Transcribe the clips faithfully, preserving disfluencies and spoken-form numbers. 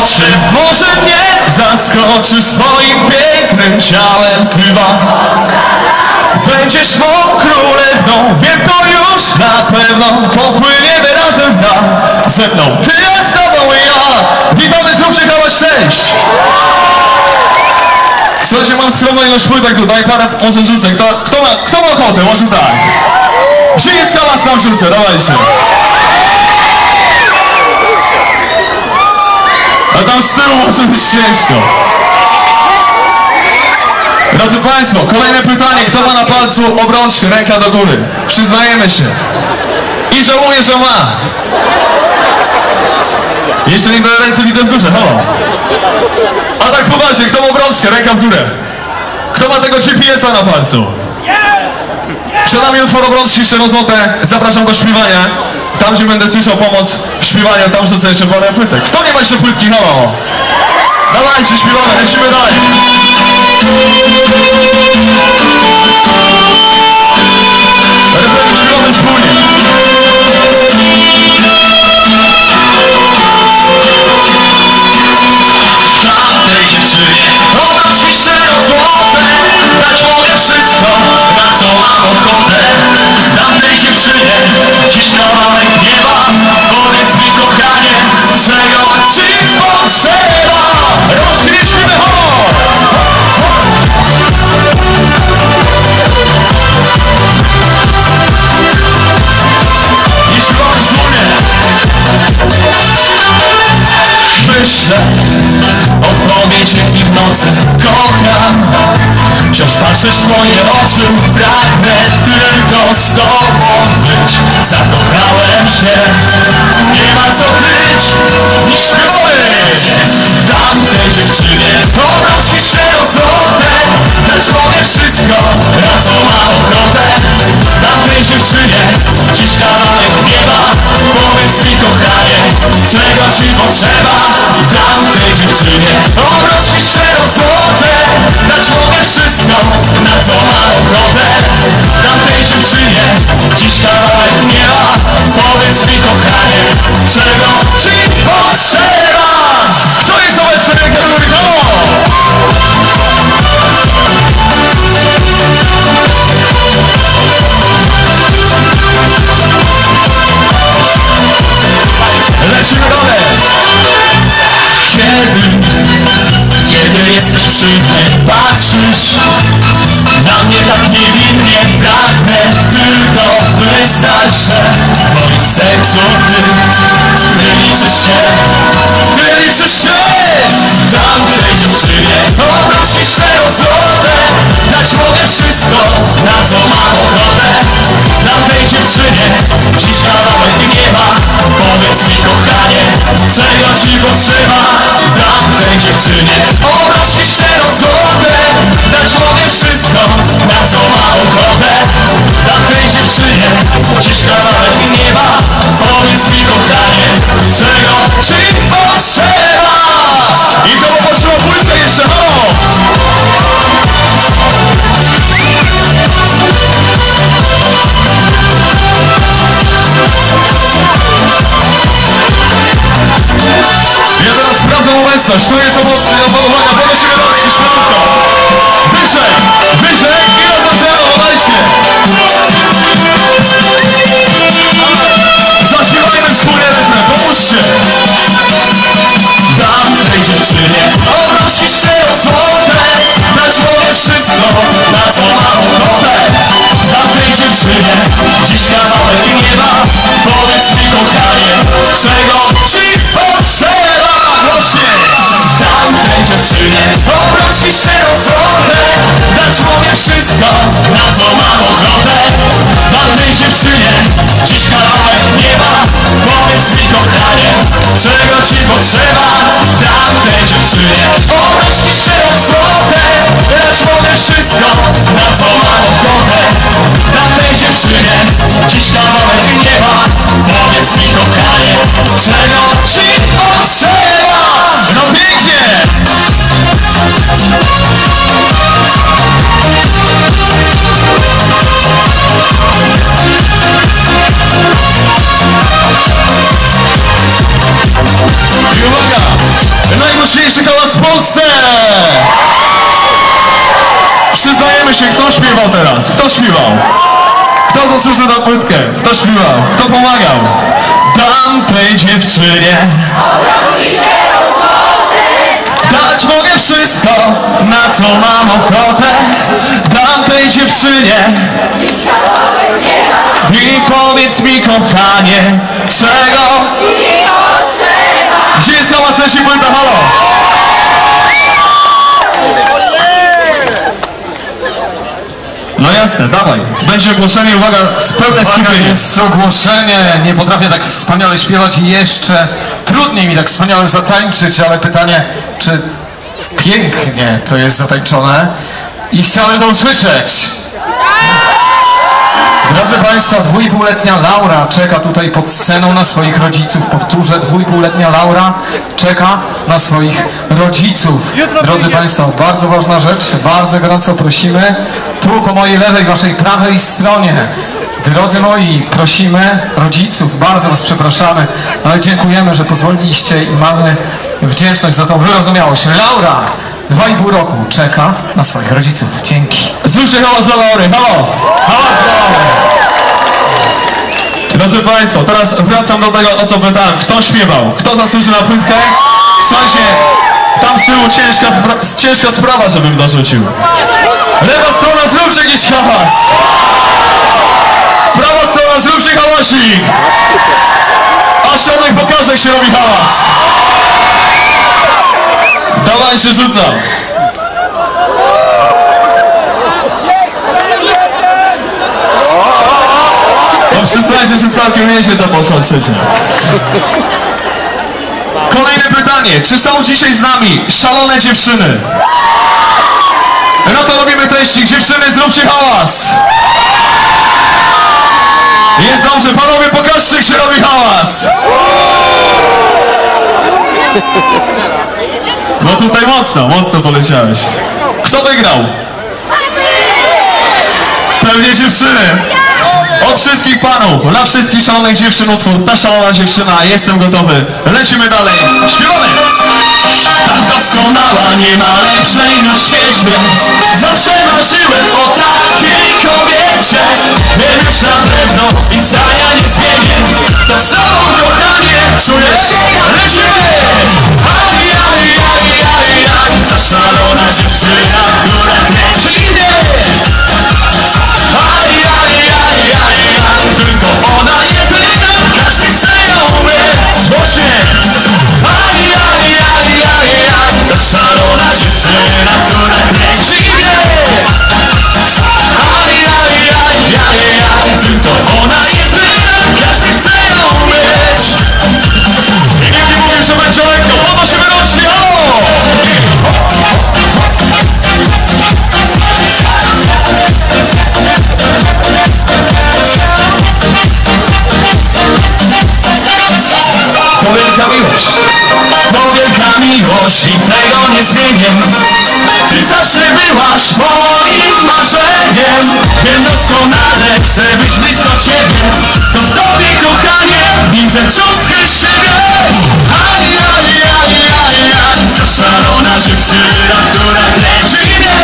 oczy. Może mnie zaskoczysz swoim pięknym ciałem chyba. Będziesz mą królewną, wiem to już na pewno. Popłyniemy razem w dal, ze mną ty, a z tobą i ja. Witamy, zróbcie hałas, cześć! Słuchajcie, mam skromnego szpłytek tutaj, parę może rzucę. Kto, kto, ma, kto ma ochotę? Może tak. Gdzie jest hałas, tam rzucę, dawajcie. A tam z tyłu może być ciężko. Drodzy Państwo, kolejne pytanie. Kto ma na palcu obrączkę? Ręka do góry. Przyznajemy się. I żałuję, że ma. Jeszcze nie do ręce widzę w górze, halo. A tak poważnie, kto ma obrączkę? Ręka w górę. Kto ma tego G P S a na palcu? Przed nami utwór obrączki szczerozłote. Zapraszam do śpiewania. Tam, gdzie będę słyszał pomoc w śpiewaniu, tam rzucę jeszcze parę płytek. Kto nie ma jeszcze płytki? Halo. Dawajcie, śpiewamy, lecimy dalej. Refren śpiewamy wspólnie. Tamtej dziewczynie obrączki szczerozłote, dać mogę wszystko, na co mam ochotę. Tamtej dziewczynie dziś kawałek nieba, powiedz mi kochanie, czego ci potrzeba. Rozkręcimy ho! Jeśli mam wspólnie, myślę o tobie dzień i w nocy, kocham. Wciąż patrzę w twoje oczy, pragnę tylko z tobą być. Zakochałem się, nie ma co kryć. Nie śpiewamy! Tamtej dziewczynie obrączki szczerozłote, dać mogę wszystko, na co mam ochotę. Tamtej dziewczynie dziś kawałek nieba, powiedz mi kochanie, czego ci potrzeba. Tamtej dziewczynie obrączki szczerozłote, dać mogę wszystko, na co mam ochotę. Tamtej dziewczynie dziś kawałek nieba, powiedz mi kochanie, czego ci potrzeba. Co jest obecne ręka do góry? Lecimy dalej. Kiedy, kiedy jesteś przy mnie, patrzysz na mnie tak niewinnie, pragnę tylko wyznać, że w moim sercu ty, ty liczysz się, ty liczysz się. Tamtej dziewczynie obrączki szczerozłote, dać mogę wszystko, na co mam ochotę. Tamtej dziewczynie dziś kawałek nieba, powiedz mi kochanie, czego ci potrzeba. Tamtej dziewczynie obrączki szczerozłote, dać mogę wszystko, na co mam ochotę. Tamtej dziewczynie dziś kawałek nieba, powiedz mi kochanie, czego ci potrzeba. I to poszło płytę jeszcze, no! Ja teraz sprawdzam obecność, tu jest emocja, opanowania, podnosimy rączki, śmiałko. Wyżej, wyżej i razem ze mną, dajcie. Zaśpiewajmy wspólnie refren, pomóżcie. Tamtej dziewczynie obrączki szczerozłote, dać mogę wszystko, na co mam ochotę. Tamtej dziewczynie dziś kawałek nieba, powiedz mi kochanie, czego ci potrzeba. Tamtej dziewczynie obrączki szczerozłote, dać mogę wszystko, na co mam ochotę. Tamtej dziewczynie dziś kawałek nieba, powiedz mi kochanie, czego ci potrzeba. Tamtej dziewczynie obrączki szczerozłote, dać mogę wszystko, na co mam ochotę. Tamtej dziewczynie dziś kawałek nieba, powiedz mi kochanie, czego ci potrzeba. No pięknie! I uwaga! Najsilniejszy hałas w Polsce! Przyznajemy się, kto śpiewał teraz? Kto śpiewał? Kto zasłużył na płytkę? Kto śpiewał? Kto pomagał? Dam tej dziewczynie dać mogę wszystko, na co mam ochotę. Dam tej dziewczynie i powiedz mi, kochanie, czego? Gdzie jest hałas na siebie płyta? Halo? No jasne, dawaj. Będzie ogłoszenie, uwaga, z pełne skupienie. Jest ogłoszenie, nie potrafię tak wspaniale śpiewać i jeszcze trudniej mi tak wspaniale zatańczyć, ale pytanie, czy pięknie to jest zatańczone i chciałem to usłyszeć. Drodzy Państwo, dwuipółletnia Laura czeka tutaj pod sceną na swoich rodziców. Powtórzę, dwuipółletnia Laura czeka na swoich rodziców. Drodzy Państwo, bardzo ważna rzecz, bardzo gorąco prosimy, tu po mojej lewej, waszej prawej stronie. Drodzy moi, prosimy rodziców, bardzo was przepraszamy, ale dziękujemy, że pozwoliliście i mamy wdzięczność za tą wyrozumiałość. Laura, dwa i pół roku czeka na swoich rodziców. Dzięki. Zróbcie hałas dla Laury, halo! Hałas dla Laury! Drodzy Państwo, teraz wracam do tego, o co pytałem. Kto śpiewał? Kto zasłużył na płytkę? Słuchajcie, tam z tyłu ciężka, ciężka sprawa, żebym dorzucił. Lewa strona, zróbcie jakiś hałas! Prawa strona, zróbcie hałasik! A środek pokaże, jak się robi hałas! Dawaj, się rzucam! No przyznajcie, że całkiem nieźle to poszło wcześniej. Kolejne pytanie. Czy są dzisiaj z nami szalone dziewczyny? No to robimy teścik. Dziewczyny, zróbcie hałas! Jest dobrze. Panowie, pokażcie, jak się robi hałas! No tutaj mocno, mocno poleciałeś. Kto wygrał? Pewnie dziewczyny. Od wszystkich panów, dla wszystkich szalonych dziewczyn utwór Ta szalona dziewczyna, jestem gotowy. Lecimy dalej. Śpiewamy! Tak doskonała, nie ma lepszej na świecie. Zawsze marzyłem o takiej kobiecie. Wiem już na pewno i zdania nie zmienię. To z tobą, kochanie, czuję się. Lecimy! Aj, aj, aj, aj, aj. Ta szalona dziewczyna, która kręci mnie. Aj, aj, aj, aj, aj. Tylko ona jedyna, każdy chce ją mieć. Głośnie! Aj, aj, aj, aj, aj. Ta szalona dziewczyna, która kręci mnie. Aj, aj, aj, aj, aj. Tylko ona jedyna, każdy chce ją mieć. I nikt nie mówi, że będzie lekko, podnosimy rączki, o! To wielka miłość, to wielka miłość i tego nie zmienię. Ty zawsze byłaś moim marzeniem. Wiem doskonale, chcę być blisko ciebie. To w tobie, kochanie, widzę cząstkę siebie. Aj, aj, aj, aj, aj. Ta szalona dziewczyna, która kręci mnie.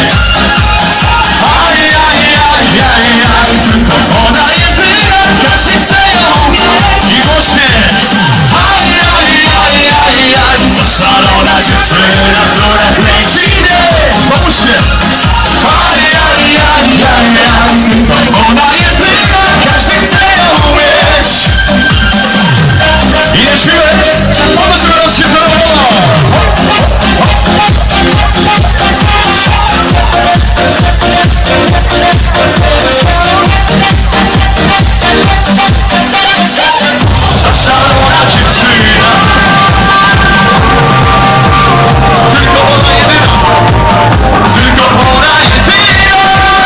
Aj, aj, aj, aj, aj. Tylko ona jedyna, każdy chce ją mieć. I głośnie. Aj, aj, aj, aj, aj. Ta szalona dziewczyna, która kręci mnie. Pomóżcie. Aj, aj, aj, aj, aj. Tylko ona jedyna, każdy chce ją mieć. I nie śpiewaj, podnosimy rączki za mną. Ta szalona dziewczyna, tylko ona jedyna, tylko ona jedyna.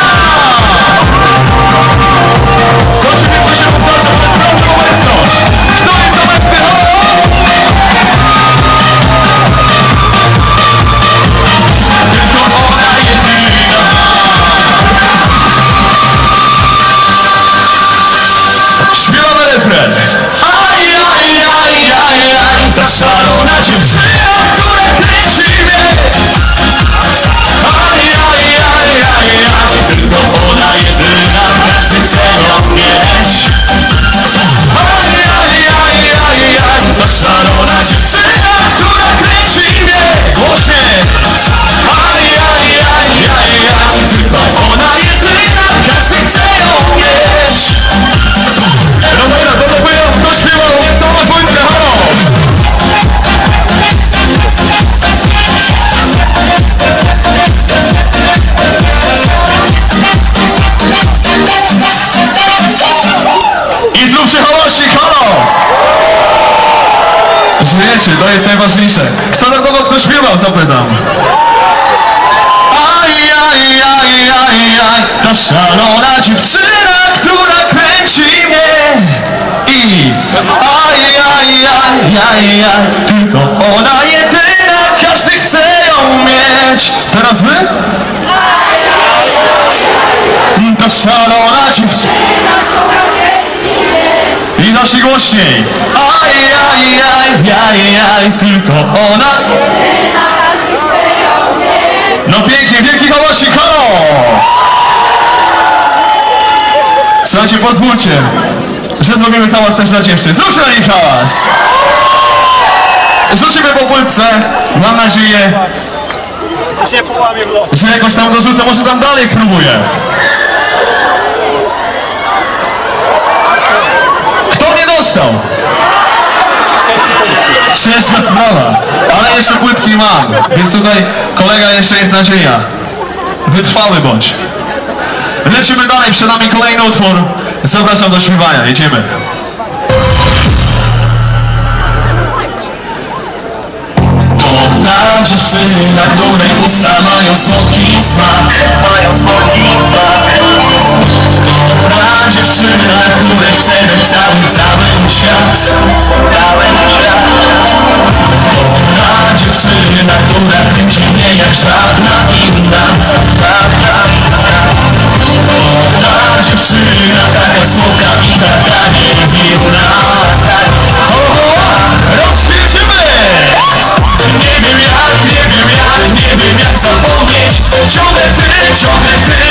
Sądzi tym, co się powtarza, to jest prawda obecność. Kto jest obecny? Halo? Żyjecie, to jest najważniejsze. Standardowo kto śpiewał, zapytam. Aj, aj, aj, aj, aj, ta szalona dziewczyna, która kręci mnie. I Aj, aj, aj, aj, aj, tylko ona jedyna, każdy chce ją mieć. teraz wy? Ta szalona dziewczyna. I nasi głośniej. Aj, aj, aj, aj, aj, tylko ona. No pięknie, wielki hałasik, halo! Słuchajcie, pozwólcie, że zrobimy hałas też dla dziewczyn. Zróbcie na nich hałas! Rzucimy po płytce. Mam nadzieję, się połamie w los. że jakoś tam dorzucę. Może tam dalej spróbuję. Kto nie dostał? Ciężka sprawa, ale jeszcze płytki mam, więc tutaj kolega jeszcze jest nadzieja. Wytrwały bądź. Lecimy dalej, przed nami kolejny utwór. Zapraszam do śpiewania, jedziemy. Ta dziewczyna, której usta mają słodki smak. Mają słodki smak. Ta dziewczyna, której chcemy cały, cały świat. Cały świat. Ta dziewczyna, która kręci mnie jak żadna inna. Ta dziewczyna, taka słodka i taka niewinna. Rozkręcimy! Nie wiem jak, nie wiem jak, nie wiem jak zapomnieć. Ciągle ty, ciągle ty.